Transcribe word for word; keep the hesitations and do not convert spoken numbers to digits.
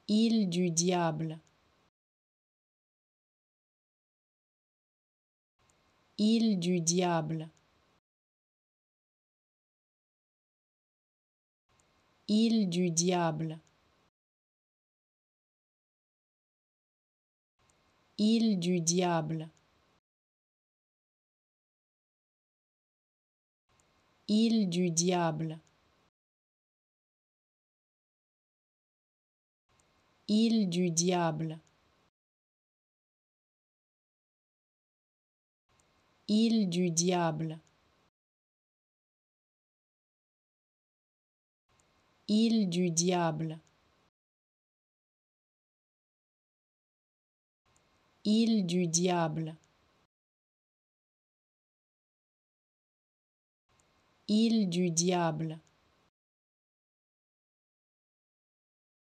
Île du diable. Île du diable. Île du diable. Île du diable. Île du diable. Île du diable. Île du diable. Île du diable. Île du diable. Île du diable.